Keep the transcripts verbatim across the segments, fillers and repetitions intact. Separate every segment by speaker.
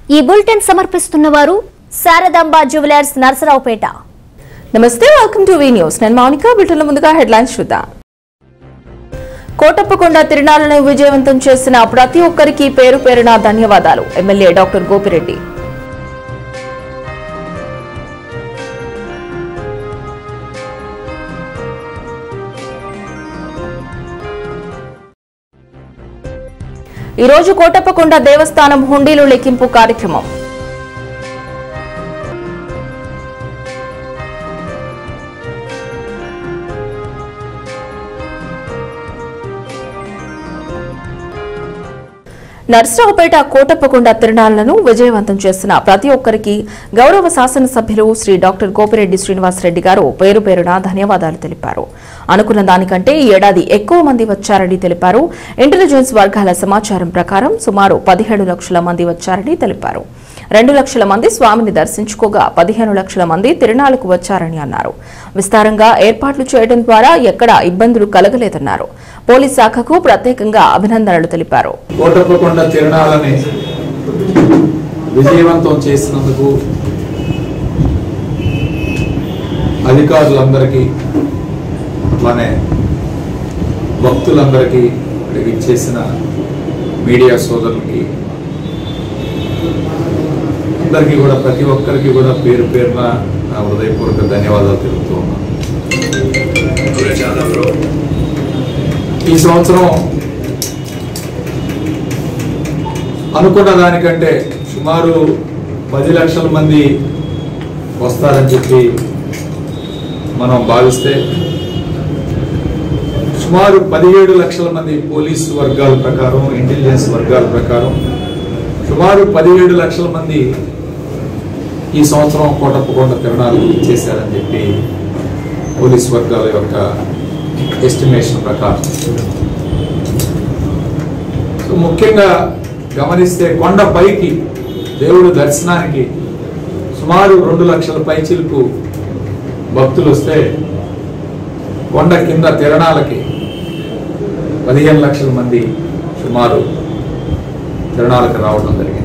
Speaker 1: ఈ బులెటిన్ సమర్పిస్తున్న వారు శారదాంబ జ్యువెలర్స్ నర్సరావుపేట.
Speaker 2: నమస్తే, వెల్కమ్ టు వి న్యూస్. నేను మౌనిక. బులెటిన్ల ముందుగా హెడ్లైన్స్ చూద్దాం. కోటప్పకొండ తిరునాళ్లను విజయవంతం చేసిన ప్రతి ఒక్కరికి పేరు పేరున ధన్యవాదాలు. MLA doctor Gopireddy. ఈ రోజు కోటప్పకొండ దేవస్థానం హుండీలు లెక్కింపు కార్యక్రమం. నర్సరావుపేట కోటప్పకొండ తిరునాళ్లను విజయవంతం చేసిన ప్రతి ఒక్కరికి గౌరవ శాసనసభ్యులు శ్రీ డాక్టర్ గోపిరెడ్డి శ్రీనివాసరెడ్డి గారు పేరు పేరున ధన్యవాదాలు తెలిపారు. అనుకున్న దానికంటే ఈ ఏడాది ఎక్కువ మంది వచ్చారని తెలిపారు. ఇంటెలిజెన్స్ వర్గాల సమాచారం ప్రకారం సుమారు పదిహేడు లక్షల మంది వచ్చారని తెలిపారు. రెండు లక్షల మంది స్వామిని దర్శించుకోగా పదిహేను లక్షల మంది తిరునాళ్లకు వచ్చారని అన్నారు. విస్తారంగా ఏర్పాట్లు చేయడం ద్వారా ఎక్కడా ఇబ్బందులు కలగలేదన్నారు. పోలీస్ శాఖకు ప్రత్యేకంగా అభినందనలు తెలిపారు.
Speaker 3: కోటప్పకొండ తిరునాళ్ళని విజయవంతం చేసినందుకు అధికారులందరికీ అట్లానే భక్తులందరికీ ఇచ్చేసిన మీడియా సోదరులకి అందరికీ కూడా ప్రతి ఒక్కరికి కూడా పేరు పేరున నా హృదయపూర్వక ధన్యవాదాలు తెలుపుతూ ఉన్నాను. ఈ సంవత్సరం అనుకున్న దానికంటే సుమారు పది లక్షల మంది వస్తారని చెప్పి మనం భావిస్తే సుమారు పదిహేడు లక్షల మంది పోలీసు వర్గాల ప్రకారం, ఇంటెలిజెన్స్ వర్గాల ప్రకారం సుమారు పదిహేడు లక్షల మంది ఈ సంవత్సరం కోటప్పకొండ తిరునాళ్ళు ఇచ్చేశారని చెప్పి పోలీసు వర్గాల యొక్క ఎస్టిమేషన్ ప్రకారం. సో ముఖ్యంగా గమనిస్తే కొండ పైకి దేవుడు దర్శనానికి సుమారు రెండు లక్షల పైచిలకు భక్తులు వస్తే కొండ కింద తిరణాలకి పదిహేను లక్షల మంది సుమారు తిరణాలకు రావడం జరిగింది.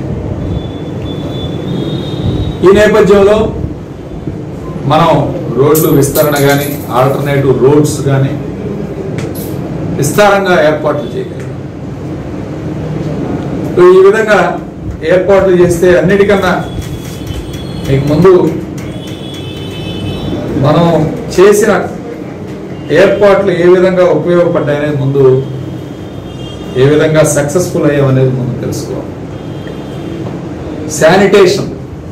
Speaker 3: ఈ నేపథ్యంలో మనం రోడ్లు విస్తరణ కానీ, ఆల్టర్నేటివ్ రోడ్స్ కానీ విస్తారంగా ఏర్పాట్లు చేయగలిగాం. ఈ విధంగా ఏర్పాట్లు చేస్తే అన్నిటికన్నా మీకు ముందు మనం చేసిన ఏర్పాట్లు ఏ విధంగా ఉపయోగపడ్డాయనేది ముందు, ఏ విధంగా సక్సెస్ఫుల్ అయ్యామనేది ముందు తెలుసుకోవాలి. శానిటేషన్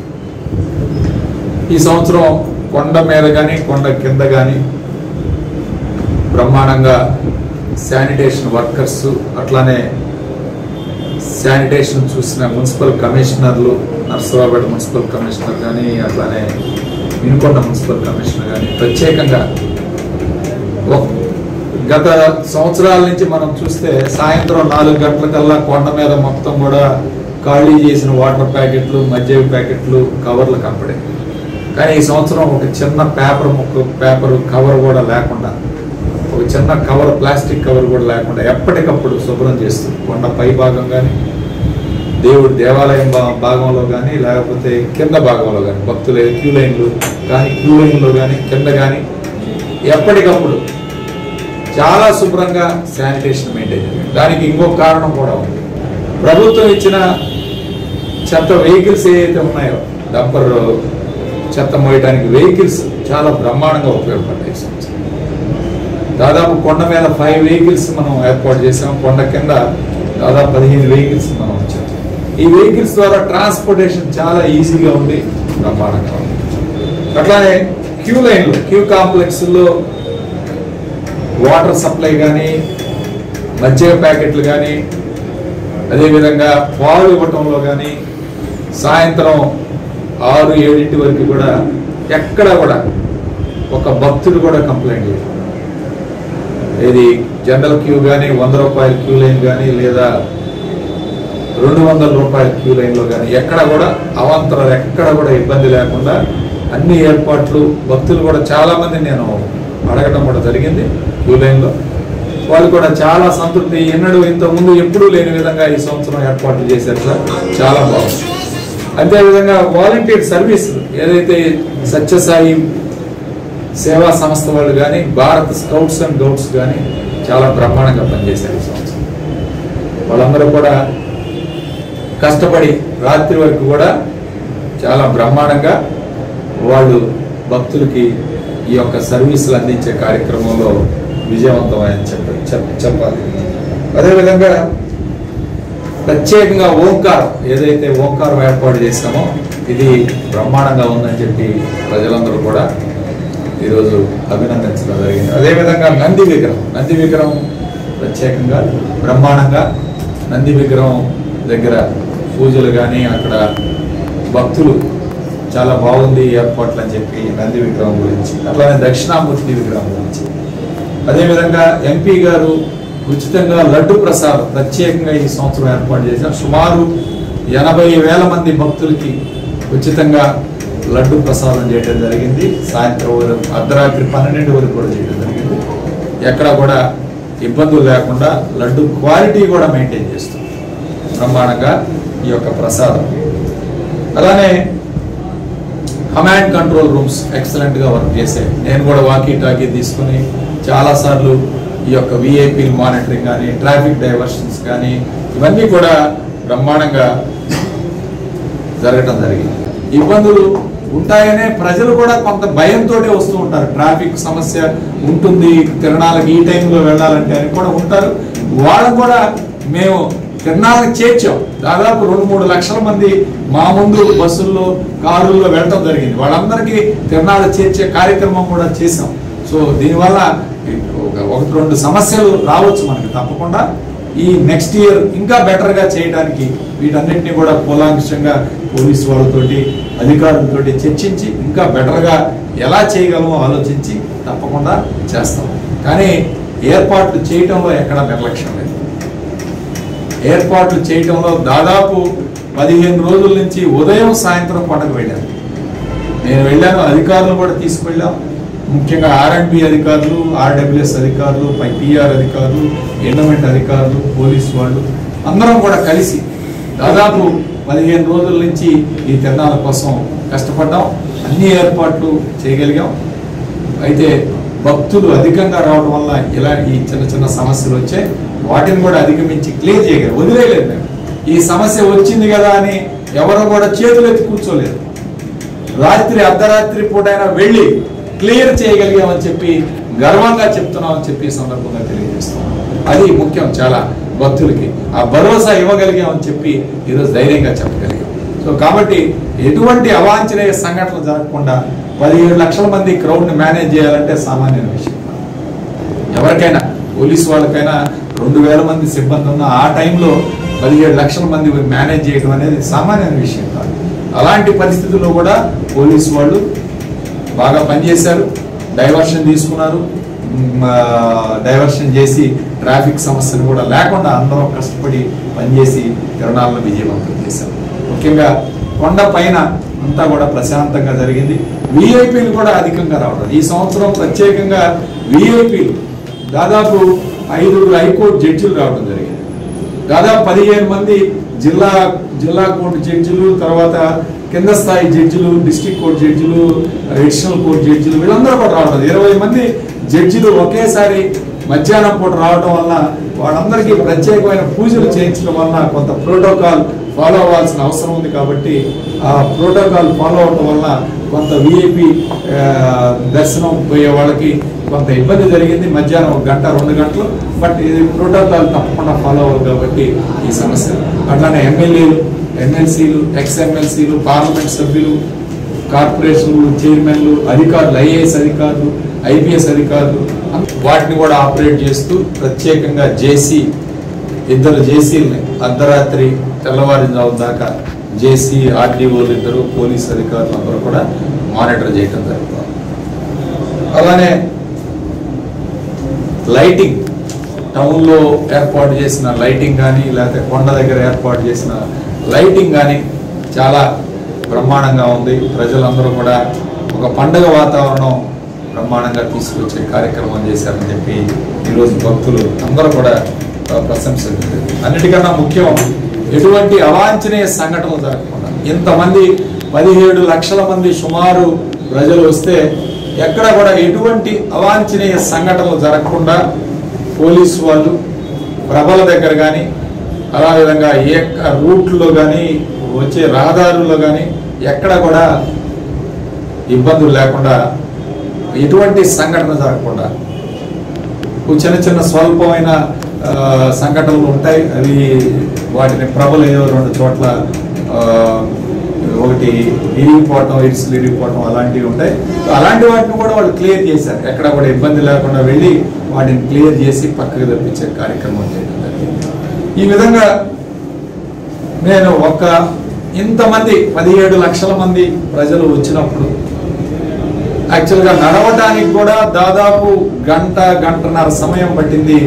Speaker 3: ఈ సంవత్సరం కొండ మీద కానీ కొండ కింద కానీ బ్రహ్మాండంగా శానిటేషన్ వర్కర్స్, అట్లానే శానిటేషన్ చూసిన మున్సిపల్ కమిషనర్లు, నర్సరావుపేట మున్సిపల్ కమిషనర్ కానీ, అట్లానే వినుకొండ మున్సిపల్ కమిషనర్ కానీ ప్రత్యేకంగా గత సంవత్సరాల నుంచి మనం చూస్తే సాయంత్రం నాలుగు గంటల కల్లా కొండ మీద మొత్తం కూడా ఖాళీ చేసిన వాటర్ ప్యాకెట్లు, మజ్జిగ ప్యాకెట్లు, కవర్లు కనపడే. కానీ ఈ సంవత్సరం ఒక చిన్న పేపర్ ముక్క పేపర్ కవర్ కూడా లేకుండా, ఒక చిన్న కవర్, ప్లాస్టిక్ కవర్ కూడా లేకుండా ఎప్పటికప్పుడు శుభ్రం చేస్తుంది. కొండ పై భాగం కానీ, దేవుడి దేవాలయం భాగంలో కానీ, లేకపోతే కింద భాగంలో కానీ, భక్తుల క్యూ లైన్లు కానీ, క్యూ లైన్లో కానీ, కింద కానీ ఎప్పటికప్పుడు చాలా శుభ్రంగా శానిటేషన్ మెయింటైన్ చేయాలి. దానికి ఇంకొక కారణం కూడా ఉంది. ప్రభుత్వం ఇచ్చిన చెత్త వెహికల్స్ ఏవైతే ఉన్నాయో, డంపర్ చెత్త మోయడానికి వెహికల్స్ చాలా బ్రహ్మాండంగా ఉపయోగపడ్డాయి. దాదాపు కొండ మీద ఫైవ్ వెహికల్స్ మనం ఏర్పాటు చేసాం. కొండ కింద దాదాపు పదిహేను వెహికల్స్ మనం వచ్చాం. ఈ వెహికల్స్ ద్వారా ట్రాన్స్పోర్టేషన్ చాలా ఈజీగా ఉంది, బ్రహ్మాండంగా ఉంది. అట్లానే క్యూ లైన్లు, క్యూ కాంప్లెక్స్లో వాటర్ సప్లై కానీ, మజ్జిగ ప్యాకెట్లు కానీ, అదేవిధంగా పాలు ఇవ్వటంలో కానీ సాయంత్రం ఆరు ఏడింటి వరకు కూడా ఎక్కడ కూడా ఒక భక్తుడు కూడా కంప్లైంట్ లేదు. ఇది జనరల్ క్యూ కానీ, వంద రూపాయల క్యూ లైన్ కానీ, లేదా రెండు వందల రూపాయల క్యూ లైన్లో కానీ ఎక్కడ కూడా అవాంతరాలు, ఎక్కడ కూడా ఇబ్బంది లేకుండా అన్ని ఏర్పాట్లు, భక్తులు కూడా చాలామంది నేను అడగడం కూడా జరిగింది క్యూ లైన్లో. వాళ్ళు కూడా చాలా సంతృప్తి, ఎన్నడూ ఇంతకుముందు ఎప్పుడూ లేని విధంగా ఈ సంవత్సరం ఏర్పాట్లు చేశారు సార్, చాలా బాగుంది. అదేవిధంగా వాలంటీర్ సర్వీసులు ఏదైతే సత్యసాయి సేవా సంస్థ వాళ్ళు కానీ భారత్ స్కౌట్స్ అండ్ గౌట్స్ కానీ చాలా బ్రహ్మాండంగా పనిచేశారు ఈ సంవత్సరం. వాళ్ళందరూ కూడా కష్టపడి రాత్రి వరకు కూడా చాలా బ్రహ్మాండంగా వాళ్ళు భక్తులకి ఈ యొక్క సర్వీసులు అందించే కార్యక్రమంలో విజయవంతమని చెప్ప చెప్పాలి. అదేవిధంగా ప్రత్యేకంగా ఓంకారం ఏదైతే ఓంకారం ఏర్పాటు చేశామో ఇది బ్రహ్మాండంగా ఉందని చెప్పి ప్రజలందరూ కూడా ఈరోజు అభినందించడం జరిగింది. అదేవిధంగా నంది విగ్రహం నంది విగ్రహం ప్రత్యేకంగా బ్రహ్మాండంగా నంది విగ్రహం దగ్గర పూజలు కానీ అక్కడ భక్తులు చాలా బాగుంది ఏర్పాట్లు అని చెప్పి నంది విగ్రహం గురించి, అట్లానే దక్షిణామూర్తి విగ్రహం గురించి. అదేవిధంగా ఎంపీ గారు ఉచితంగా లడ్డు ప్రసాదం ప్రత్యేకంగా ఈ సంవత్సరం ఏర్పాటు చేశారు. సుమారు ఎనభై వేల మంది భక్తులకి ఉచితంగా లడ్డు ప్రసాదం చేయడం జరిగింది. సాయంత్రం వరకు అర్ధరాత్రి పన్నెండు వరకు కూడా చేయడం జరిగింది. ఎక్కడ కూడా ఇబ్బందులు లేకుండా లడ్డు క్వాలిటీ కూడా మెయింటైన్ చేస్తాం బ్రహ్మాండంగా ఈ యొక్క ప్రసాదం. అలానే కమాండ్ కంట్రోల్ రూమ్స్ ఎక్సలెంట్గా వర్క్ చేశాయి. నేను కూడా వాకీ టాకీ తీసుకుని చాలాసార్లు ఈ యొక్క విఐపీ మానిటరింగ్ కానీ ట్రాఫిక్ డైవర్షన్స్ కానీ ఇవన్నీ కూడా బ్రహ్మాండంగా జరగటం జరిగింది. ఇబ్బందులు ఉంటాయనే ప్రజలు కూడా కొంత భయంతో వస్తూ ఉంటారు. ట్రాఫిక్ సమస్య ఉంటుంది, తిరణాలకు ఈ టైంలో వెళ్ళాలంటే అని కూడా ఉంటారు. వాళ్ళకు కూడా మేము తిరణాలకు చేర్చాం. దాదాపు రెండు మూడు లక్షల మంది మా ముందు బస్సుల్లో కారుల్లో వెళ్ళటం జరిగింది. వాళ్ళందరికీ తిరణాలు చేర్చే కార్యక్రమం కూడా చేసాం. సో దీనివల్ల ఒకటి రెండు సమస్యలు రావచ్చు మనకి తప్పకుండా. ఈ నెక్స్ట్ ఇయర్ ఇంకా బెటర్గా చేయడానికి వీటన్నిటిని కూడా కూలంకషంగా పోలీసు వాళ్ళతోటి అధికారులతోటి చర్చించి ఇంకా బెటర్గా ఎలా చేయగలమో ఆలోచించి తప్పకుండా చేస్తాం. కానీ ఏర్పాట్లు చేయటంలో ఎక్కడా నిర్లక్ష్యం లేదు. ఏర్పాట్లు చేయటంలో దాదాపు పదిహేను రోజుల నుంచి ఉదయం సాయంత్రం పండుగ వెళ్ళాను. నేను వెళ్ళాను, అధికారులు కూడా తీసుకువెళ్ళాం. ముఖ్యంగా ఆర్ అండ్ బి అధికారులు, ఆర్డబ్ల్యూఎస్ అధికారులు, పిఆర్ అధికారులు, ఎండోమెంట్ అధికారులు, పోలీసు వాళ్ళు అందరం కూడా కలిసి దాదాపు పదిహేను రోజుల నుంచి ఈ తిరణాల కోసం కష్టపడ్డాం. అన్ని ఏర్పాట్లు చేయగలిగాం. అయితే భక్తులు అధికంగా రావడం వల్ల ఇలా ఈ చిన్న చిన్న సమస్యలు వచ్చాయి. వాటిని కూడా అధిగమించి క్లియర్ చేయగలిగాం. వదిలేయలేదు మేము. ఈ సమస్య వచ్చింది కదా అని ఎవరు కూడా చేతులు ఎత్తి కూర్చోలేదు. రాత్రి అర్ధరాత్రి పూటైనా వెళ్ళి క్లియర్ చేయగలిగామని చెప్పి గర్వంగా చెప్తున్నామని చెప్పి సందర్భంగా తెలియజేస్తాం. అది ముఖ్యం చాలా భక్తులకి. ఆ భరోసా ఇవ్వగలిగామని చెప్పి ఈరోజు ధైర్యంగా చెప్పగలిగాం. సో కాబట్టి ఎటువంటి అవాంఛనీయ సంఘటనలు జరగకుండా పదిహేడు లక్షల మంది క్రౌడ్ని మేనేజ్ చేయాలంటే సామాన్య విషయం. ఎవరికైనా పోలీసు వాళ్ళకైనా రెండు వేల మంది సిబ్బంది ఉన్న ఆ టైంలో పదిహేడు లక్షల మంది మేనేజ్ చేయడం అనేది సామాన్య విషయం కాదు. అలాంటి పరిస్థితుల్లో కూడా పోలీసు వాళ్ళు బాగా పనిచేశారు. డైవర్షన్ తీసుకున్నారు. డైవర్షన్ చేసి ట్రాఫిక్ సమస్యలు కూడా లేకుండా అందరం కష్టపడి పనిచేసి తిరణాలను విజయవంతం చేశారు. ముఖ్యంగా కొండ పైన అంతా కూడా ప్రశాంతంగా జరిగింది. విఐపీలు కూడా అధికంగా రావడం. ఈ సంవత్సరం ప్రత్యేకంగా విఐపీలు దాదాపు ఐదుగురు హైకోర్టు జడ్జిలు రావడం జరిగింది. దాదాపు పదిహేను మంది జిల్లా జిల్లా కోర్టు జడ్జిలు, తర్వాత కింద స్థాయి జడ్జిలు, డిస్ట్రిక్ట్ కోర్టు జడ్జిలు, అడిషనల్ కోర్టు జడ్జిలు వీళ్ళందరూ కూడా రావడం. ఇరవై మంది జడ్జిలు ఒకేసారి మధ్యాహ్నం పూట రావడం వల్ల వాళ్ళందరికీ ప్రత్యేకమైన పూజలు చేయించడం వల్ల కొంత ప్రోటోకాల్ ఫాలో అవ్వాల్సిన అవసరం ఉంది. కాబట్టి ఆ ప్రోటోకాల్ ఫాలో అవడం వల్ల కొంత విఐపి దర్శనం పోయే వాళ్ళకి కొంత ఇబ్బంది జరిగింది. మధ్యాహ్నం ఒక గంట రెండు గంటలు. బట్ ఇది ప్రోటోకాల్ తప్పకుండా ఫాలో అవ్వాలి కాబట్టి ఈ సమస్య. అట్లానే ఎమ్మెల్యేలు, ఎమ్మెల్సీలు, ఎక్స్ ఎమ్మెల్సీలు, పార్లమెంట్ సభ్యులు, కార్పొరేషన్లు, చైర్మన్లు, అధికారులు, ఐఏఎస్ అధికారులు, ఐపీఎస్ అధికారులు వాటిని కూడా ఆపరేట్ చేస్తూ ప్రత్యేకంగా జేసీ ఇద్దరు జేసీలని అర్ధరాత్రి తెల్లవారుజాము దాకా జేసీ, ఆర్డీఓలు ఇద్దరు, పోలీస్ అధికారులు అందరూ కూడా మానిటర్ చేయడం జరుగుతుంది. అలానే లైటింగ్, టౌన్లో ఏర్పాటు చేసిన లైటింగ్ కానీ లేకపోతే కొండ దగ్గర ఏర్పాటు చేసిన లైటింగ్ కానీ చాలా బ్రహ్మాండంగా ఉంది. ప్రజలందరూ కూడా ఒక పండుగ వాతావరణం బ్రహ్మాండంగా తీసుకొచ్చే కార్యక్రమం చేశారని చెప్పి ఈరోజు భక్తులు అందరూ కూడా ప్రశంసించారు. అన్నిటికన్నా ముఖ్యం ఎటువంటి అవాంఛనీయ సంఘటనలు జరగకుండా ఇంతమంది పదిహేడు లక్షల మంది సుమారు ప్రజలు వస్తే ఎక్కడ కూడా ఎటువంటి అవాంఛనీయ సంఘటనలు జరగకుండా పోలీసు వాళ్ళు ప్రభల దగ్గర కానీ అదేవిధంగా ఏ రూట్లో కానీ వచ్చే రహదారుల్లో కానీ ఎక్కడ కూడా ఇబ్బందులు లేకుండా ఎటువంటి సంఘటన జరగకుండా చిన్న చిన్న స్వల్పమైన సంఘటనలు ఉంటాయి. అవి వాటిని ప్రభలు ఏదో రెండు చోట్ల ఒకటి ఇరిగిపోవటం ఇరుసులు ఇరిగిపోవటం అలాంటివి ఉంటాయి. అలాంటి వాటిని కూడా వాళ్ళు క్లియర్ చేశారు. ఎక్కడ కూడా ఇబ్బంది లేకుండా వెళ్ళి వాటిని క్లియర్ చేసి పక్కకు తెప్పించే కార్యక్రమం చేయడం జరిగింది. ఈ విధంగా నేను ఒక ఇంతమంది పదిహేడు లక్షల మంది ప్రజలు వచ్చినప్పుడు యాక్చువల్గా నడవడానికి కూడా దాదాపు గంట గంటన్నర సమయం పట్టింది.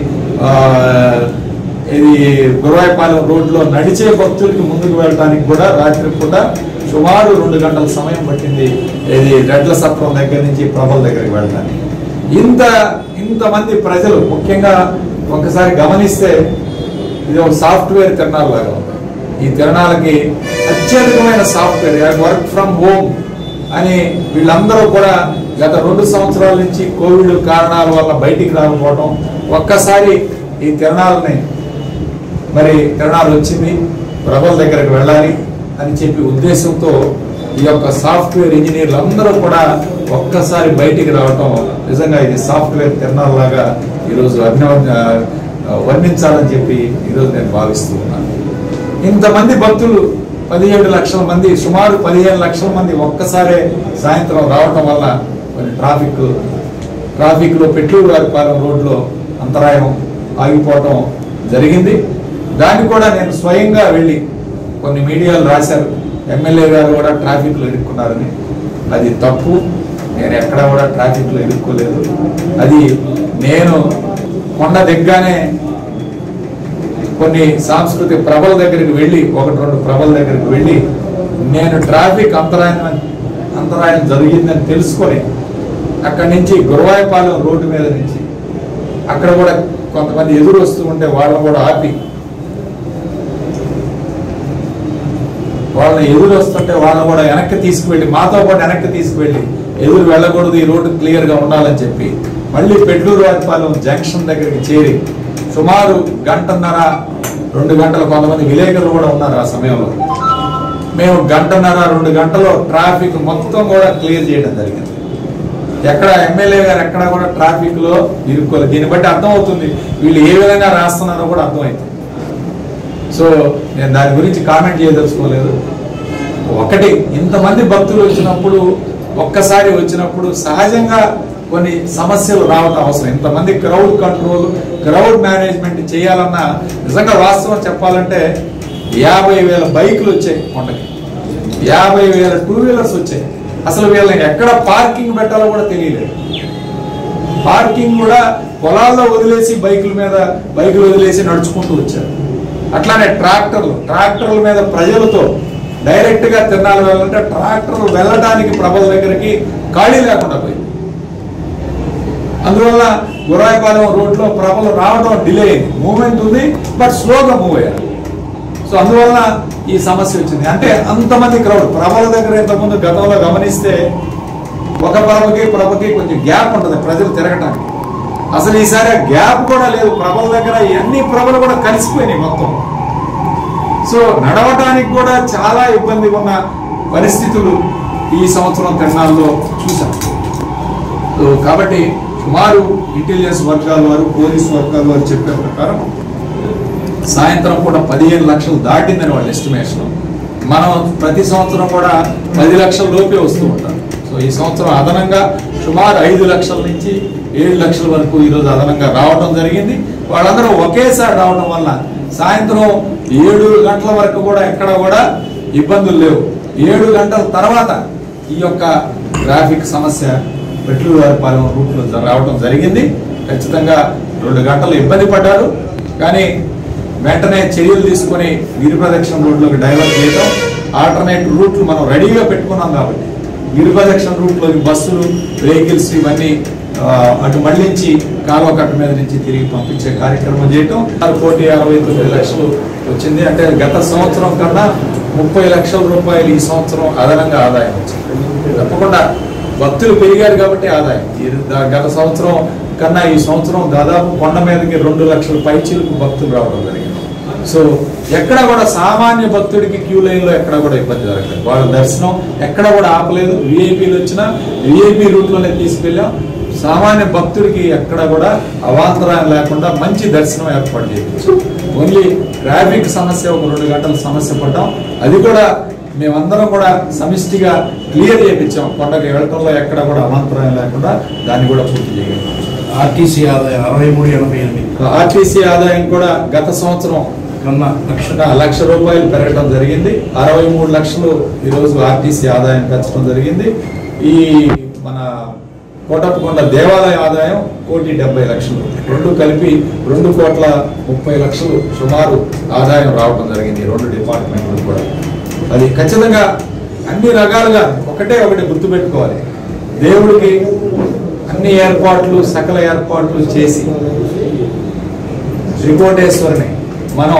Speaker 3: ఇది గురవాయపాలెం రోడ్లో నడిచే భక్తులకి ముందుకు వెళ్ళడానికి కూడా రాత్రి పూట సుమారు రెండు గంటల సమయం పట్టింది. ఇది రెడ్ల సత్రం దగ్గర నుంచి ప్రభల దగ్గరికి వెళ్ళడానికి. ఇంత ఇంతమంది ప్రజలు ముఖ్యంగా ఒకసారి గమనిస్తే ఇది ఒక సాఫ్ట్వేర్ తిరణాల లాగా ఉంది. ఈ తిరణాలకి అత్యధికమైన సాఫ్ట్వేర్ వర్క్ ఫ్రమ్ హోమ్ అని వీళ్ళందరూ కూడా గత రెండు సంవత్సరాల నుంచి కోవిడ్ కారణాల వల్ల బయటికి రాకపోవడం, ఒక్కసారి ఈ తిరణాలని మరి తిరణాలు వచ్చింది ప్రభల దగ్గరకు వెళ్ళాలి అని చెప్పి ఉద్దేశంతో ఈ యొక్క సాఫ్ట్వేర్ ఇంజనీర్లు అందరూ కూడా ఒక్కసారి బయటికి రావటం నిజంగా ఇది సాఫ్ట్వేర్ తిరణాల లాగా ఈరోజు అభిన వర్ణించాలని చెప్పి ఈరోజు నేను భావిస్తూ ఉన్నాను. ఇంతమంది భక్తులు పదిహేడు లక్షల మంది సుమారు పదిహేను లక్షల మంది ఒక్కసారే సాయంత్రం రావటం వల్ల కొన్ని ట్రాఫిక్ ట్రాఫిక్లో పెట్లూరువారిపాలెం రోడ్లో అంతరాయం ఆగిపోవటం జరిగింది. దాన్ని కూడా నేను స్వయంగా వెళ్ళి కొన్ని మీడియాలు రాశారు, ఎమ్మెల్యే గారు కూడా ట్రాఫిక్లో ఇరుక్కున్నారని. అది తప్పు. నేను ఎక్కడా కూడా ట్రాఫిక్లో ఇరుక్కోలేదు. అది నేను కొండ దిగ్గానే కొన్ని సాంస్కృతిక ప్రభల దగ్గరికి వెళ్ళి ఒకటి రెండు ప్రభల దగ్గరికి వెళ్ళి నేను ట్రాఫిక్ అంతరాయం అంతరాయం జరిగిందని తెలుసుకొని అక్కడి నుంచి గురవాయపాలెం రోడ్డు మీద నుంచి అక్కడ కూడా కొంతమంది ఎదురు వస్తూ ఉంటే వాళ్ళని కూడా ఆపి వాళ్ళని ఎదురు వస్తుంటే వాళ్ళని కూడా వెనక్కి తీసుకువెళ్ళి మాతో పాటు వెనక్కి తీసుకువెళ్ళి ఎదురు వెళ్ళకూడదు, ఈ రోడ్డు క్లియర్గా ఉండాలని చెప్పి మళ్ళీ పెట్లూరువారిపాలెం జంక్షన్ దగ్గరికి చేరి సుమారు గంటన్నర రెండు గంటలు కొంతమంది విలేకరులు కూడా ఉన్నారు ఆ సమయంలో. మేము గంటన్నర రెండు గంటలో ట్రాఫిక్ మొత్తం కూడా క్లియర్ చేయడం జరిగింది. ఎక్కడ ఎమ్మెల్యే గారు ఎక్కడ కూడా ట్రాఫిక్ లో ఇరుక్కోలేదు. దీన్ని బట్టి అర్థమవుతుంది వీళ్ళు ఏ విధంగా రాస్తున్నారో కూడా అర్థమవుతుంది. సో నేను దాని గురించి కామెంట్ చేయదలుచుకోలేదు. ఒకటి ఇంతమంది భక్తులు వచ్చినప్పుడు ఒక్కసారి వచ్చినప్పుడు సహజంగా కొన్ని సమస్యలు రావడం అవసరం. ఇంతమంది క్రౌడ్ కంట్రోల్ క్రౌడ్ మేనేజ్మెంట్ చేయాలన్నా నిజంగా వాస్తవం చెప్పాలంటే యాభై వేల బైకులు వచ్చాయి కొండకి, యాభై వేల టూ వీలర్స్ వచ్చాయి. అసలు వీళ్ళని ఎక్కడ పార్కింగ్ పెట్టాలో కూడా తెలియలేదు. పార్కింగ్ కూడా పొలాల్లో వదిలేసి బైకుల మీద బైకులు వదిలేసి నడుచుకుంటూ వచ్చారు. అట్లానే ట్రాక్టర్లు ట్రాక్టర్ల మీద ప్రజలతో డైరెక్ట్ గా తిరణాలు వెళ్ళాలంటే ట్రాక్టర్లు వెళ్ళడానికి ప్రభల దగ్గరికి ఖాళీ లేకుండా పోయింది. అందువల్ల గురాయపాలెం రోడ్లో ప్రభలు రావడం డిలే అయింది. మూవ్మెంట్ ఉంది బట్ స్లోగా మూవ్ అయ్యారు. సో అందువల్ల ఈ సమస్య వచ్చింది. అంటే అంతమంది క్రౌడ్ ప్రభల దగ్గర ఇంతకుముందు గతంలో గమనిస్తే ఒక ప్రభకి ప్రభకి కొంచెం గ్యాప్ ఉంటుంది ప్రజలు తిరగటానికి. అసలు ఈసారి ఆ గ్యాప్ కూడా లేదు. ప్రభల దగ్గర అన్ని ప్రభలు కూడా కలిసిపోయినాయి మొత్తం. సో నడవటానికి కూడా చాలా ఇబ్బంది ఉన్న పరిస్థితులు ఈ సంవత్సరం తిరణాల్లో చూసాం. సో కాబట్టి సుమారు ఇంటెలిజెన్స్ వర్గాల వారు పోలీసు వర్గాల వారు చెప్పే ప్రకారం సాయంత్రం కూడా పదిహేను లక్షలు దాటిందని వాళ్ళ ఎస్టిమేషన్. మనం ప్రతి సంవత్సరం కూడా పది లక్షల లోపే వస్తూ ఉంటాం. సో ఈ సంవత్సరం అదనంగా సుమారు ఐదు లక్షల నుంచి ఏడు లక్షల వరకు ఈరోజు అదనంగా రావడం జరిగింది. వాళ్ళందరూ ఒకేసారి రావడం వల్ల సాయంత్రం ఏడు గంటల వరకు కూడా ఎక్కడ కూడా ఇబ్బందులు లేవు. ఏడు గంటల తర్వాత ఈ యొక్క ట్రాఫిక్ సమస్య పెట్లూరువారిపాలెం రూట్లో రావడం జరిగింది. ఖచ్చితంగా రెండు గంటలు ఇబ్బంది పడ్డారు. కానీ వెంటనే చర్యలు తీసుకొని గిరి ప్రదక్షిణ రోడ్లోకి డైవర్ట్ చేయడం, ఆల్టర్నేట్ రూట్లు మనం రెడీగా పెట్టుకున్నాం కాబట్టి గిరి ప్రదక్షిణ రూట్లోకి బస్సులు వెహికల్స్ ఇవన్నీ అటు మళ్లించి కాలువ కట్ట మీద నుంచి తిరిగి పంపించే కార్యక్రమం చేయటం. కోటి అరవై తొమ్మిది లక్షలు వచ్చింది. అంటే గత సంవత్సరం కన్నా ముప్పై లక్షల రూపాయలు ఈ సంవత్సరం అదనంగా ఆదాయం వచ్చింది. తప్పకుండా భక్తులు పెరిగారు కాబట్టి ఆదాయం. గత సంవత్సరం కన్నా ఈ సంవత్సరం దాదాపు కొండ మీదకి రెండు లక్షల పైచీలకు భక్తులు రావడం జరిగింది. సో ఎక్కడ కూడా సామాన్య భక్తుడికి క్యూ లైన్ లో ఎక్కడ కూడా ఇబ్బంది జరగలేదు. వాళ్ళ దర్శనం ఎక్కడ కూడా ఆపలేదు. విఐపీలు వచ్చినా విఐపీ రూట్ లోనే తీసుకెళ్ళాం. సామాన్య భక్తుడికి ఎక్కడ కూడా అవాంతరాయం లేకుండా మంచి దర్శనం ఏర్పాటు చేయవచ్చు. ఓన్లీ ట్రాఫిక్ సమస్య ఒక రెండు గంటల సమస్య పడ్డాం. అది కూడా మేమందరం కూడా సమిష్టిగా క్లియర్ చేయించాం. కొండకి వెళ్ళటంలో ఎక్కడ కూడా అవాంతరాయం లేకుండా దాన్ని కూడా పూర్తి చేయగలిగాం.
Speaker 4: ఆర్టీసీ ఆదాయం అరవై మూడు ఎనభై ఎనిమిది
Speaker 3: ఆర్టీసీ ఆదాయం కూడా గత సంవత్సరం
Speaker 4: కన్నా లక్ష
Speaker 3: లక్ష రూపాయలు పెరగడం జరిగింది. అరవై మూడు లక్షలు ఈరోజు ఆర్టీసీ ఆదాయం పెంచడం జరిగింది. ఈ మన కోటప్పకొండ దేవాలయ ఆదాయం కోటి డెబ్బై లక్షలు, రెండు కలిపి రెండు కోట్ల ముప్పై లక్షలు సుమారు ఆదాయం రావడం జరిగింది రెండు డిపార్ట్మెంట్లు కూడా. అది ఖచ్చితంగా అన్ని రకాలుగా ఒకటే ఒకటి గుర్తుపెట్టుకోవాలి. దేవుడికి అన్ని ఏర్పాట్లు సకల ఏర్పాట్లు చేసి త్రికోటేశ్వరిని మనం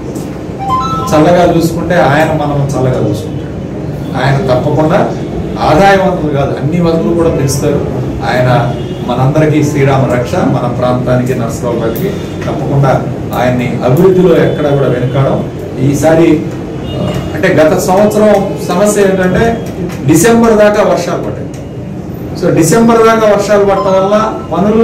Speaker 3: చల్లగా చూసుకుంటే ఆయన మనం చల్లగా చూసుకుంటాడు. ఆయన తప్పకుండా ఆదాయవంతులు కాదు, అన్ని వసతులు కూడా పెంచుతారు. ఆయన మనందరికీ శ్రీరామ రక్ష, మన ప్రాంతానికి నర్సరావుపేటకి తప్పకుండా ఆయన్ని అభివృద్ధిలో ఎక్కడ కూడా వెనుకాడం. ఈసారి అంటే గత సంవత్సరం సమస్య ఏంటంటే డిసెంబర్ దాకా వర్షాలు పడ్డాయి. సో డిసెంబర్ దాకా వర్షాలు పడటం వల్ల పనులు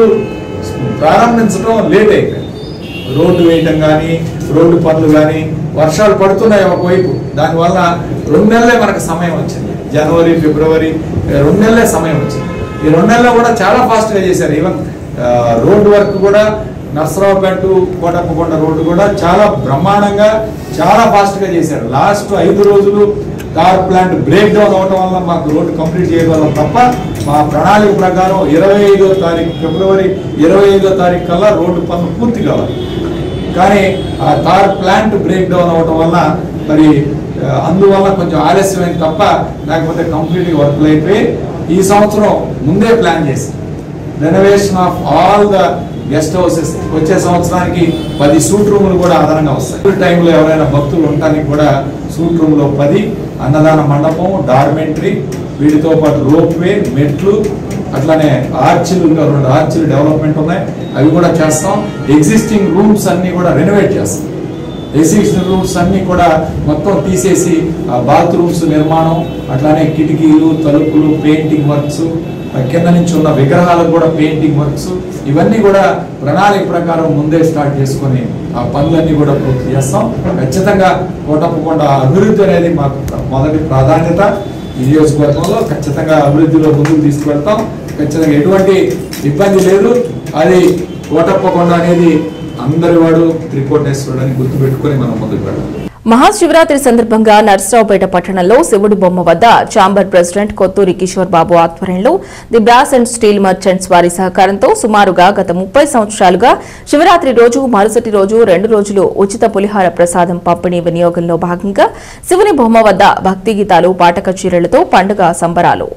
Speaker 3: ప్రారంభించడం లేట్ అయిపోయింది. రోడ్డు వేయటం కానీ రోడ్డు పనులు కానీ వర్షాలు పడుతున్నాయి ఒకవైపు. దానివల్ల రెండు నెలలే మనకు సమయం వచ్చింది. జనవరి ఫిబ్రవరి రెండు నెలలే సమయం వచ్చింది. ఈ రెండు నెలల్లో కూడా చాలా ఫాస్ట్గా చేశారు. ఈవెన్ రోడ్డు వర్క్ కూడా నర్సరావుపేట కోటప్పకొండ రోడ్డు కూడా చాలా బ్రహ్మాండంగా చాలా ఫాస్ట్గా చేశారు. లాస్ట్ ఐదు రోజులు కార్ ప్లాంట్ బ్రేక్ డౌన్ అవడం వల్ల మాకు రోడ్డు కంప్లీట్ చేయగలం తప్ప మా ప్రణాళిక ప్రకారం ఇరవై ఐదో తారీఖు ఫిబ్రవరి ఇరవై ఐదో తారీఖు కల్లా రోడ్డు పనులు పూర్తి కావాలి. కానీ ఆ కార్ ప్లాంట్ బ్రేక్ డౌన్ అవడం వల్ల మరి అందువల్ల కొంచెం ఆలస్యమైంది తప్ప లేకపోతే కంప్లీట్గా వర్క్లు అయిపోయి ఈ సంవత్సరం ముందే ప్లాన్ చేసి renovation of all the guest houses వచ్చే సంవత్సరానికి పది సూట్ రూములు కూడా అదనంగా వస్తాయి. టైంలో ఎవరైనా భక్తులు ఉండటానికి కూడా సూట్ రూమ్ లో పది, అన్నదాన మండపం, డార్మెంటరీ, వీటితో పాటు రోప్ వే, మెట్లు, అట్లానే ఆర్చిలు, ఇంకా రెండు ఆర్చిలు డెవలప్మెంట్ ఉన్నాయి, అవి కూడా చేస్తాం. ఎగ్జిస్టింగ్ రూమ్స్ అన్ని కూడా రెనోవేట్ చేస్తాం. ఎగ్జిస్టింగ్ రూమ్స్ అన్ని కూడా మొత్తం తీసేసి బాత్రూమ్స్ నిర్మాణం, అట్లానే కిటికీలు, తలుపులు, పెయింటింగ్ వర్క్స్, కింద నుంచి ఉన్న విగ్రహాలకు కూడా పెయింటింగ్ వర్క్స్, ఇవన్నీ కూడా ప్రణాళిక ప్రకారం ముందే స్టార్ట్ చేసుకొని ఆ పనులన్నీ కూడా పూర్తి చేస్తాం. ఖచ్చితంగా కోటప్పకొండ అభివృద్ధి అనేది మాకు మొదటి ప్రాధాన్యత. ఈ నియోజకవర్గంలో ఖచ్చితంగా అభివృద్ధిలో ముందుకు తీసుకువెళ్తాం. ఖచ్చితంగా ఎటువంటి ఇబ్బంది లేదు. అది కోటప్పకొండ అనేది అందరి వాడు త్రికోటేశ్వరుడు అని గుర్తుపెట్టుకొని మనం ముందుకు వెళ్ళాం.
Speaker 2: మహాశివరాత్రి సందర్భంగా నర్సరావుపేట పట్టణంలో శివుడి బొమ్మ వద్ద ఛాంబర్ ప్రెసిడెంట్ కొత్తూరి కిషోర్ బాబు ఆధ్వర్యంలో the brass and steel merchants వారి సహకారంతో సుమారుగా గత ముప్పై సంవత్సరాలుగా శివరాత్రి రోజు మరుసటి రోజు రెండు రోజులు ఉచిత పులిహార ప్రసాదం పంపిణీ వినియోగంలో భాగంగా శివుని బొమ్మ వద్ద భక్తి గీతాలు, పాట కచేరీలతో పండుగ సంబరాలు.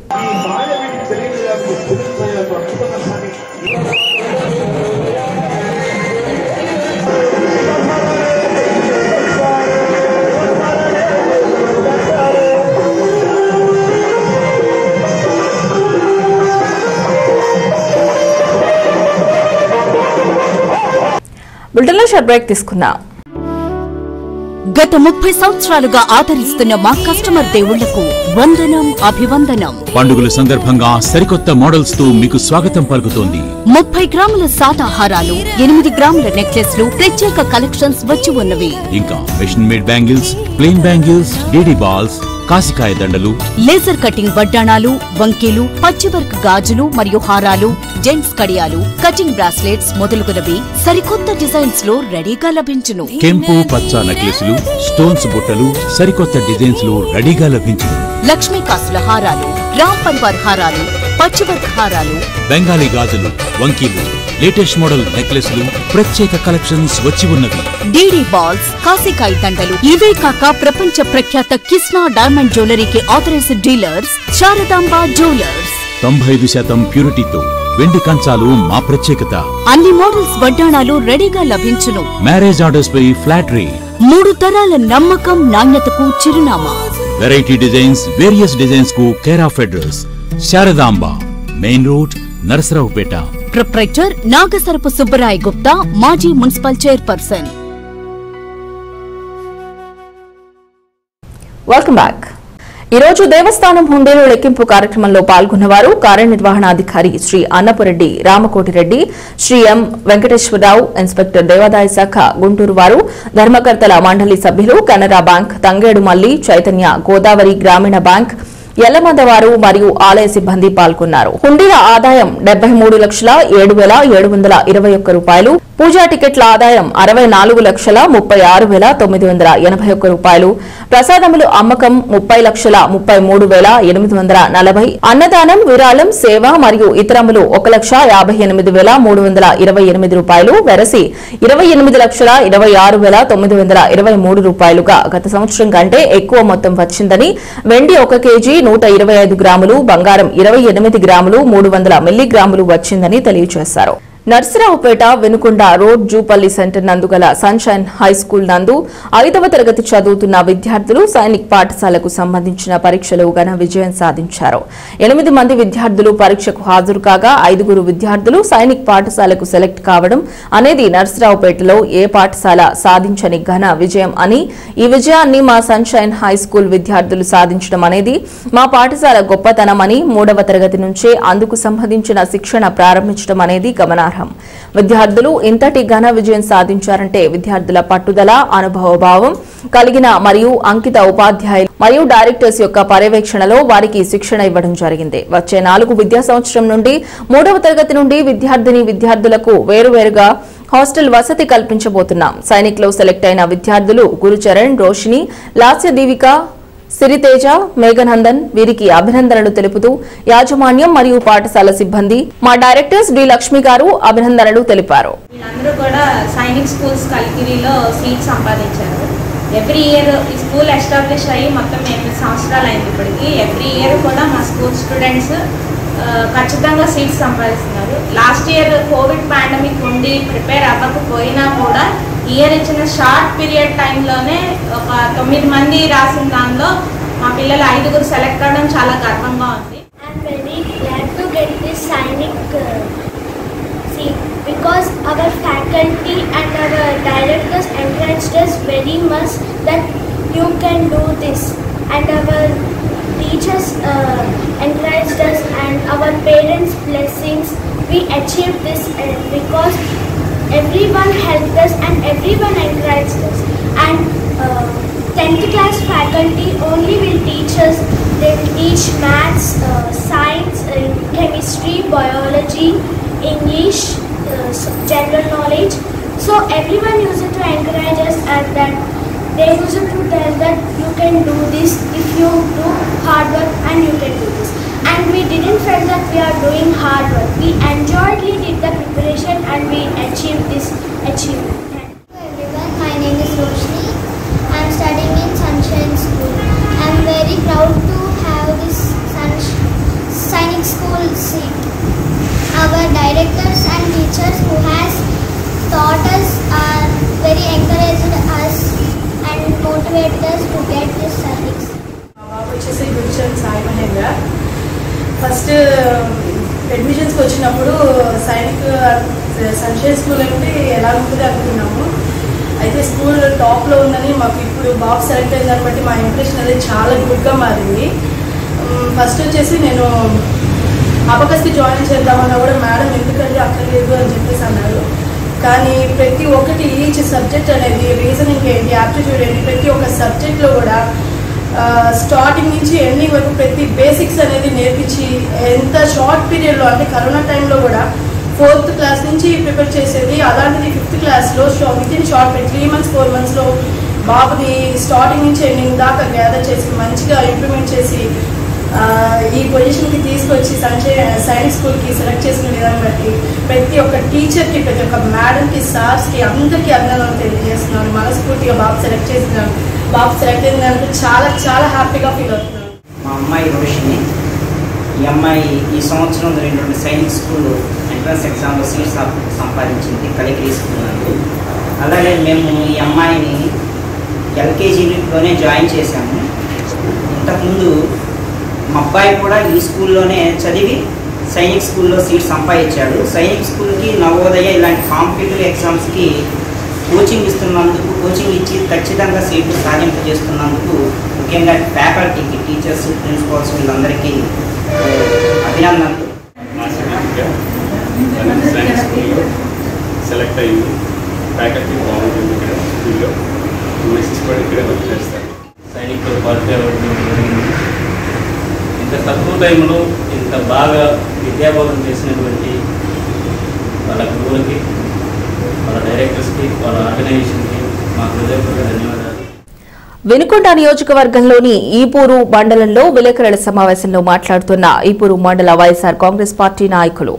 Speaker 2: బుల్టన్లో షార్ట్ బ్రేక్ తీసుకుందాం.
Speaker 5: గత ముప్పై సంవత్సరాలుగా ఆదరిస్తున్న మా కస్టమర్ దేవుళ్లకు వందనం, అభివందనం.
Speaker 6: పండుగల సందర్భంగా సరికొత్త మోడల్స్ తో మీకు స్వాగతం పలుకుతోంది.
Speaker 5: ముప్పై గ్రాముల సాదాహారాలు, ఎనిమిది గ్రాముల నెక్లెస్లు, ప్రత్యేక కలెక్షన్స్ వచ్చి ఉన్నవి.
Speaker 6: ఇంకా machine made bangles, plain bangles, DD balls, కాసికాయ దండలు,
Speaker 5: లేజర్ కటింగ్ వడ్డాణాలు, వంకీలు, పచ్చివర్క్ గాజులు మరియు హారాలు, జెంట్స్ కడియాలు, కటింగ్ బ్రాస్లెట్స్ మొదలుగునవి సరికొత్త డిజైన్స్ లో రెడీగా లభించును.
Speaker 6: కెంపు పచ్చ నెక్లెస్లు, స్టోన్స్ బుట్టలు సరికొత్త డిజైన్స్ లో రెడీగా లభించును.
Speaker 5: లక్ష్మీ కాసుల హారాలు, రామ్ పరివార్ హారాలు, పచ్చివర్క్ హారాలు,
Speaker 6: బెంగాలీ గాజులు, వంకీలు, లేటెస్ట్ మోడల్ నెక్లెస్లు, ప్రత్యేక కలెక్షన్స్ వచ్చి ఉన్నవి.
Speaker 5: డీడీ బాల్స్, కాసికాయ దండలు, ఇవే కాక ప్రపంచ ప్రఖ్యాత కిస్నా డైమండ్ జ్యువెలరీకి ఆథరైజ్డ్ డీలర్స్ శారదాంబ జ్యువెలర్స్.
Speaker 6: తొంభై ఐదు శాతం ప్యూరిటీతో వెండి కంచాలు మా ప్రత్యేకత.
Speaker 5: అన్ని మోడల్స్ వడ్డాణాలు రెడీగా లభించును.
Speaker 6: మ్యారేజ్ ఆర్డర్స్ పై ఫ్లాట్ రేట్,
Speaker 5: మూడు తరాల నమ్మకం నాణ్యతకు చిరునామా.
Speaker 6: వెరైటీ డిజైన్స్, వేరియస్ డిజైన్స్ కు care of address Saradamba, main road, Narasaraopet.
Speaker 5: Proprietor Nagasarapu Subbarai Gupta, మాజీ మున్సిపల్ చైర్పర్సన్.
Speaker 2: Welcome back. ఈ రోజు దేవస్థానం హుండీలు లెక్కింపు కార్యక్రమంలో పాల్గొన్నవారు కార్యనిర్వహణాధికారి శ్రీ అన్నపురెడ్డి రామకోటిరెడ్డి, శ్రీ ఎం వెంకటేశ్వరరావు, ఇన్స్పెక్టర్ దేవాదాయ శాఖ గుంటూరు వారు, ధర్మకర్తల మండలి సభ్యులు, కెనరా బ్యాంక్, తంగేడు మల్లి, చైతన్య గోదావరి గ్రామీణ బ్యాంక్, ఎల్లమందవారు మరియు ఆలయ సిబ్బంది పాల్గొన్నారు. హుండీల ఆదాయం డెబ్బై మూడు లక్షల ఏడు వేల ఏడు వందల ఇరవై ఒక్క రూపాయలు, పూజా టికెట్ల ఆదాయం అరవై నాలుగు లక్షల ముప్పై ఆరు వేల తొమ్మిది వందల ఎనభై ఒక్క రూపాయలు, ప్రసాదములు అమ్మకం ముప్పై లక్షల ముప్పై మూడు వేల ఎనిమిది వందల నలభై, అన్నదానం, విరాళం, సేవ మరియు ఇతరములు ఒక లక్ష యాభై ఎనిమిది వేల మూడు వందల ఇరవై ఎనిమిది రూపాయలు, వెరసి ఇరవై ఎనిమిది లక్షల ఇరవై ఆరు వేల తొమ్మిది వందల ఇరవై మూడు రూపాయలుగా గత సంవత్సరం కంటే ఎక్కువ మొత్తం వచ్చిందని, వెండి ఒక కేజీ నూట ఇరవై ఐదు గ్రాములు, బంగారం ఇరవై ఎనిమిది గ్రాములు మూడు వందల మిల్లీగ్రాములు వచ్చిందని తెలియజేశారు. నర్సరావుపేట వెనుకొండ రోడ్ జూపల్లి సెంటర్ నందు గల సన్షైన్ హై స్కూల్ నందు ఐదవ తరగతి చదువుతున్న విద్యార్థులు సైనిక్ పాఠశాలకు సంబంధించిన పరీక్షలో ఘన విజయం సాధించారు. ఎనిమిది మంది విద్యార్థులు పరీక్షకు హాజరు కాగా ఐదుగురు విద్యార్థులు సైనిక్ పాఠశాలకు సెలెక్ట్ కావడం అనేది నర్సరావుపేటలో ఏ పాఠశాల సాధించని ఘన విజయం అని, ఈ విజయాన్ని మా సన్షైన్ హై స్కూల్ విద్యార్థులు సాధించడం అనేది మా పాఠశాల గొప్పతనమని, మూడవ తరగతి నుంచే అందుకు సంబంధించిన శిక్షణ ప్రారంభించడం అనేది గమనార్హం. విద్యార్థులు ఇంతటి ఘన విజయం సాధించారంటే విద్యార్థుల పట్టుదల, అనుభవ భావం కలిగిన మరియు అంకిత ఉపాధ్యాయులు మరియు డైరెక్టర్స్ యొక్క పర్యవేక్షణలో వారికి శిక్షణ ఇవ్వడం జరిగింది. వచ్చే నాలుగు విద్యా సంవత్సరం నుండి మూడవ తరగతి నుండి విద్యార్థిని విద్యార్థులకు వేరువేరుగా హాస్టల్ వసతి కల్పించబోతున్నాం. సైనిక్ లో సెలెక్ట్ అయిన విద్యార్థులు గురుచరణ్, రోషిని, లాస్య దీవిక, సిరితేజ, మేఘనందన్ వీరికి అభినందనలు తెలుపుతూ యాజమాన్యం మరియు పాఠశాల సిబ్బంది, మా డైరెక్టర్స్ డి లక్ష్మి గారు అభినందనలు తెలిపారు.
Speaker 7: వీళ్ళందరూ కూడా సైనిక్ స్కూల్స్ కలికిరిలో సీట్ సంపాదించారు. ఎవ్రీ ఇయర్ ఈ స్కూల్ ఎస్టాబ్లిష్ అయ్యి మొత్తం ఎనిమిది సంవత్సరాలు అయింది ఇప్పటికి. ఎవ్రీ ఇయర్ కూడా మా స్కూల్ స్టూడెంట్స్ ఖచ్చితంగా సీట్స్ సంపాదిస్తున్నారు. లాస్ట్ ఇయర్ కోవిడ్ పాండమిక్ ఉండి ప్రిపేర్ అవ్వకపోయినా కూడా ఇయర్ ఇచ్చిన షార్ట్ పీరియడ్ టైంలోనే ఒక తొమ్మిది మంది రాసిన దానిలో మా పిల్లలు ఐదుగురు సెలెక్ట్ అవ్వడం చాలా గర్వంగా ఉంది.
Speaker 8: I'm very glad to get this Sainik uh, seat because our faculty and our directors encouraged us very much that you can do this, and our teachers uh, encouraged us, and our parents' blessings we achieved this uh, because everyone helped us and everyone encouraged us, and uh, tenth class faculty only will teach us. They will teach maths, uh, science, uh, chemistry, biology, English, uh, general knowledge. So everyone used to encourage us, and that they used to tell that you can do this if you do hard work, and you can do this. And we didn't feel that we are doing hard work. We enjoyedly did the preparation and we achieved this achievement.
Speaker 9: Hello everyone, my name is Roshni. I am studying in Sunshine School. I am very proud to have this Sainik School seat. Our directors and teachers who has taught us are very encouraged us and motivated us to get this Sainik seat.
Speaker 10: వచ్చేసి Gurucharan Sai Mahendra. First అడ్మిషన్స్కి వచ్చినప్పుడు Sainik sunshine school అంటే ఎలా ఉంటుంది అనుకున్నాము. అయితే school టాప్లో ఉందని మాకు ఇప్పుడు బాబు సెలెక్ట్ అయిన దాన్ని బట్టి మా ఇంప్రెషన్ అనేది చాలా గుడ్గా మారింది. ఫస్ట్ వచ్చేసి నేను అబకస్కి జాయిన్ చేద్దామన్నా కూడా మేడం ఎందుకంటే అక్కర్లేదు అని చెప్పేసి అన్నారు. కానీ ప్రతి ఒక్కటి ఈచ్ సబ్జెక్ట్ అనేది రీజనింగ్ ఏంటి, యాప్టిట్యూడ్ ఏంటి, ప్రతి ఒక్క సబ్జెక్ట్లో కూడా స్టార్టింగ్ నుంచి ఎండింగ్ వరకు ప్రతి బేసిక్స్ అనేది నేర్పించి ఎంత షార్ట్ పీరియడ్లో అంటే కరోనా టైంలో కూడా ఫోర్త్ క్లాస్ నుంచి ప్రిపేర్ చేసేది. అలాంటిది ఫిఫ్త్ క్లాస్లో with in short three months four మంత్స్లో బాబుని స్టార్టింగ్ నుంచి ఎండింగ్ దాకా గ్యాదర్ చేసి మంచిగా ఇంప్లిమెంట్ చేసి ఈ పొజిషన్కి తీసుకొచ్చి సంజయ్ సైనిక్ స్కూల్కి సెలెక్ట్ చేసిన విధానం బట్టి ప్రతి ఒక్క టీచర్కి, ప్రతి ఒక్క మేడంకి, సార్స్కి అందరికీ అభినందనలు తెలియజేస్తున్నాను. మనస్ఫూర్తిగా బాబు సెలెక్ట్ చేసినాను. బాబు సెలెక్ట్ అయినందుకు చాలా చాలా హ్యాపీగా ఫీల్ అవుతున్నాను.
Speaker 11: మా అమ్మాయి రోషిని. ఈ అమ్మాయి ఈ సంవత్సరం జరిగినటువంటి సైనిక్ స్కూల్ ఎంట్రన్స్ ఎగ్జామ్లో సీట్ సంపాదించింది కలికిరి స్కూల్ నందు. అలాగే మేము ఈ అమ్మాయిని ఎల్కేజీలోనే జాయిన్ చేశాము. ఇంతకుముందు మా అబ్బాయి కూడా ఈ స్కూల్లోనే చదివి సైనిక్ స్కూల్లో సీట్ సంపాదించాడు. సైనిక్ స్కూల్కి నవోదయ ఇలాంటి కాంపిటేటివ్ ఎగ్జామ్స్కి కోచింగ్ ఇస్తున్నందుకు, కోచింగ్ ఇచ్చి ఖచ్చితంగా సీట్లు సాధింపజేస్తున్నందుకు ముఖ్యంగా ఫ్యాకల్టీకి, టీచర్స్, ప్రిన్సిపాల్స్ వీళ్ళందరికీ అభినందనలు.
Speaker 12: సైనిక్ స్కూల్లో సెలెక్ట్ అయ్యింది. ఫ్యాకల్టీ బాగుంటుంది ఇక్కడ స్కూల్లో. టూ ఇయర్స్ కూడా ఇక్కడే వర్క్ చేస్తారు.
Speaker 13: సైనికులు క్వాలిఫై అవ్వడం జరిగింది. ఇంత తక్కువ టైంలో ఇంత బాగా విద్యాబోధన చేసినటువంటి వాళ్ళ గురువులకి, వాళ్ళ డైరెక్టర్స్కి, వాళ్ళ ఆర్గనైజేషన్కి మా హృదయపూర్వక ధన్యవాదాలు.
Speaker 2: వినుకొండ నియోజకవర్గంలోని ఈపూరు మండలంలో విలేకరుల సమావేశంలో మాట్లాడుతున్న ఈపూరు మండల వైఎస్ఆర్ కాంగ్రెస్ పార్టీ నాయకులు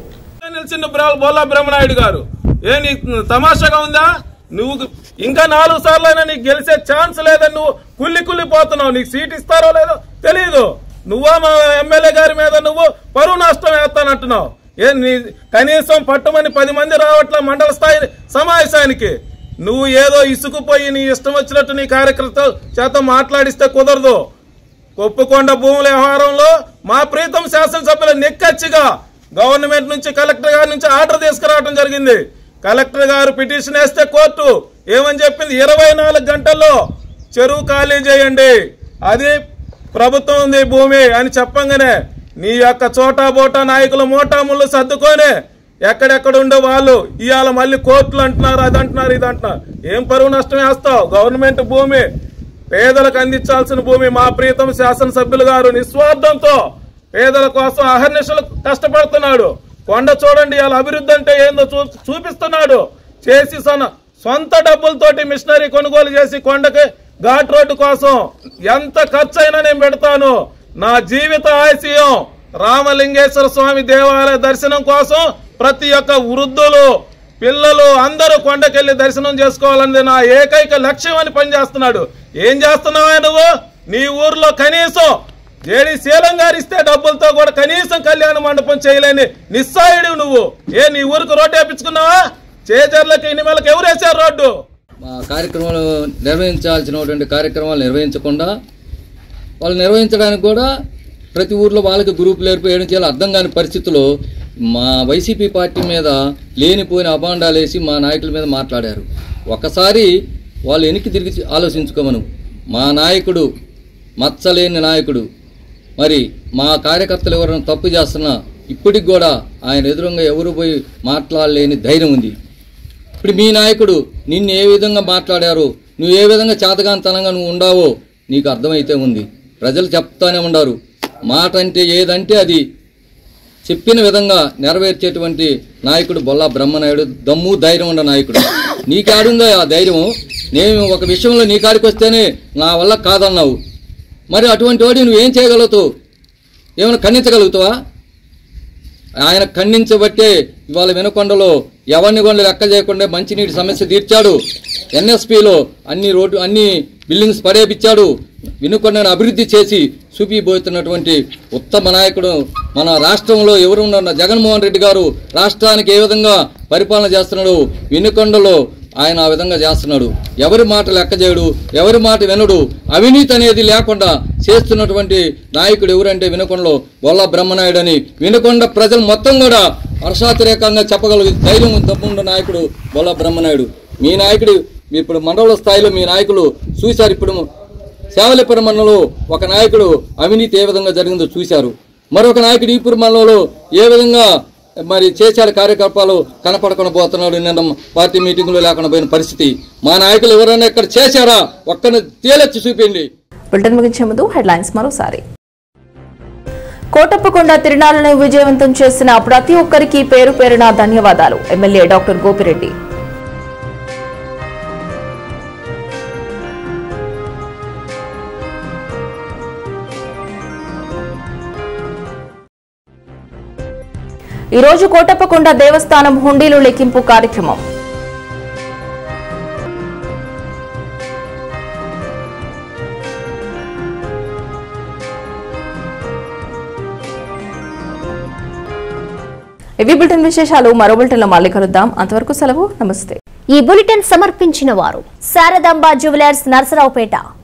Speaker 14: బోలా బ్రహ్మనాయుడు గారు, ఏ నీకు తమాషాగా ఉందా? నువ్వు ఇంకా నాలుగు సార్లు అయినా నీకు గెలిచే ఛాన్స్ లేదని నువ్వు కుల్లి కుల్లిపోతున్నావు. నీకు సీట్ ఇస్తారో లేదో తెలియదు. నువ్వా మా ఎమ్మెల్యే గారి మీద నువ్వు పరువు నష్టం వేస్తానంటున్నావు. ఏ నీ కనీసం పట్టుమని పది మంది రావట్ల మండల స్థాయి సమావేశానికి. నువ్వు ఏదో ఇసుకుపోయి నీ ఇష్టం వచ్చినట్టు నీ కార్యకర్తల చేత మాట్లాడిస్తే కుదరదు. కొప్పుకొండ భూముల వ్యవహారంలో మా ప్రీతం శాసనసభ్యులు నెక్కచ్చిగా గవర్నమెంట్ నుంచి, కలెక్టర్ గారి నుంచి ఆర్డర్ తీసుకురావడం జరిగింది. కలెక్టర్ గారు పిటిషన్ వేస్తే కోర్టు ఏమని చెప్పింది? ఇరవై నాలుగు గంటల్లో చెరువు ఖాళీ చేయండి, అది ప్రభుత్వం ఉంది భూమి అని చెప్పంగానే నీ యొక్క చోటా బోటా నాయకులు మోటాముళ్ళు సర్దుకొని ఎక్కడెక్కడ ఉండే వాళ్ళు ఇవాళ మళ్ళీ కోర్టులు అంటున్నారు, అది అంటున్నారు, ఇది అంటున్నారు. ఏం పరువు నష్టం వేస్తావు? గవర్నమెంట్ భూమి, పేదలకు అందించాల్సిన భూమి. మా ప్రీతం శాసనసభ్యులు గారు నిస్వార్థంతో పేదల కోసం అహర్నిశలు కష్టపడుతున్నాడు. కొండ చూడండి, ఇవాళ అభివృద్ధి అంటే ఏందో చూ చూపిస్తున్నాడు. చేసి సొంత డబ్బులతోటి మిషనరీ కొనుగోలు చేసి కొండకి ఘాట్ రోడ్డు కోసం ఎంత ఖర్చు అయినా నేను పెడతాను. నా జీవిత ఆశయం రామలింగేశ్వర స్వామి దేవాలయ దర్శనం కోసం ప్రతి ఒక్క వృద్ధులు, పిల్లలు అందరూ కొండకెళ్లి దర్శనం చేసుకోవాలన్నది నా ఏకైక లక్ష్యం అని పనిచేస్తున్నాడు. ఏం చేస్తున్నావా నువ్వు? నీ ఊర్లో కనీసం జేడీ శీలం గారు ఇస్తే డబ్బులతో కూడా కనీసం కళ్యాణ మండపం చేయలేని నిస్సాయుడు నువ్వు. ఏ నీ ఊరికి రోడ్డు వేయించుకున్నావా? చేజర్లకి ఇనిమేలకు ఎవరు వేశారు రోడ్డు?
Speaker 15: మా కార్యక్రమాలు నిర్వహించాల్సినటువంటి కార్యక్రమాలు నిర్వహించకుండా వాళ్ళు నిర్వహించడానికి కూడా ప్రతి ఊర్లో వాళ్ళకి గ్రూపులు ఏర్పేయడం చేయాలి. అర్థం కాని పరిస్థితుల్లో మా వైసీపీ పార్టీ మీద లేనిపోయిన అబాండాలు వేసి మా నాయకుల మీద మాట్లాడారు. ఒకసారి వాళ్ళు వెనక్కి తిరిగి ఆలోచించుకోమను. మా నాయకుడు మచ్చలేని నాయకుడు. మరి మా కార్యకర్తలు ఎవరైనా తప్పు చేస్తున్నా ఇప్పటికి కూడా ఆయన ఎదురుగా ఎవరు పోయి మాట్లాడలేని ధైర్యం ఉంది. ఇప్పుడు మీ నాయకుడు నిన్ను ఏ విధంగా మాట్లాడారో, నువ్వు ఏ విధంగా చేతగానితనంగా నువ్వు ఉండావో నీకు అర్థమైతే ఉంది. ప్రజలు చెప్తానే ఉండారు. మాట అంటే ఏదంటే అది చెప్పిన విధంగా నెరవేర్చేటువంటి నాయకుడు బొల్లా బ్రహ్మనాయుడు. దమ్ము ధైర్యం ఉన్న నాయకుడు. నీకాడుందా ఆ ధైర్యము? నేను ఒక విషయంలో నీ కాడికి వస్తేనే నా వల్ల కాదన్నావు. మరి అటువంటి వాడి నువ్వేం చేయగలుగుతావు? ఏమైనా ఖండించగలుగుతావా? ఆయన ఖండించబట్టే ఇవాళ వినుకొండలో ఎవరిని కూడా లెక్క చేయకుండా మంచినీటి సమస్య తీర్చాడు. ఎన్ఎస్పీలో అన్ని రోడ్డు అన్ని బిల్డింగ్స్ పడేపించాడు. వినుకొండను అభివృద్ధి చేసి చూపిపోతున్నటువంటి ఉత్తమ నాయకుడు మన రాష్ట్రంలో ఎవరు ఉన్న జగన్మోహన్ రెడ్డి గారు రాష్ట్రానికి ఏ విధంగా పరిపాలన చేస్తున్నాడు, వినుకొండలో ఆయన ఆ విధంగా చేస్తున్నాడు. ఎవరి మాట లెక్క చేయడు, ఎవరి మాట వినడు. అవినీతి అనేది లేకుండా చేస్తున్నటువంటి నాయకుడు ఎవరంటే వినుకొండలో బొల్లా బ్రహ్మనాయుడు అని వినుకొండ ప్రజలు మొత్తం కూడా వర్షాతిరేకంగా చెప్పగలిగే ధైర్యం తప్పుండే నాయకుడు బొల్లా బ్రహ్మనాయుడు. మీ నాయకుడు ఇప్పుడు మండల స్థాయిలో మీ నాయకులు చూశారు. ఇప్పుడు సేవలిపురం మండలంలో ఒక నాయకుడు అవినీతి ఏ విధంగా జరిగిందో చూశారు. మరొక నాయకుడు ఈపూరు మండలంలో ఏ విధంగా మరి చేశాడు కార్యకలాపాలు కనపడకుండా పోతున్నాడు. నిన్న పార్టీ మీటింగ్లో లేకుండా పోయిన పరిస్థితి. మా నాయకులు ఎవరైనా ఇక్కడ చేశారా ఒక్కరిని తేలెచ్చి చూపిండి.
Speaker 2: బులెటిన్ ముగించే ముందు హెడ్లైన్స్ మరోసారి. కోటప్పకొండ తిరునాళ్లను విజయవంతం చేసిన ప్రతి ఒక్కరికి పేరు పేరున ధన్యవాదాలు. MLA doctor Gopireddy. ఈ రోజు కోటప్పకొండ దేవస్థానం హుండీలు లెక్కింపు కార్యక్రమం. ఇవి బులెటిన్ విశేషాలు. మరో బులెటిన్లో మళ్ళీ కలుద్దాం. అంతవరకు సెలవు. నమస్తే.
Speaker 1: ఈ బులెటిన్ సమర్పించిన వారు శారదాంబ జ్యువెలర్స్ నర్సరావుపేట.